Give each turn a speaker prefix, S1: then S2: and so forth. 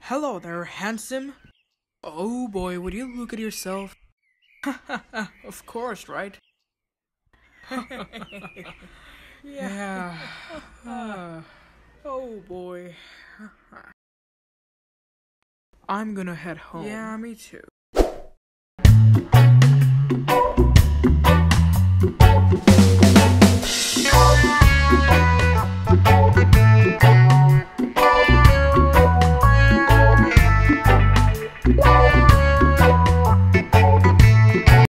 S1: Hello there, handsome. Oh boy, would you look at yourself? Of course, right? Yeah. Oh boy. I'm gonna head home. Yeah, me too.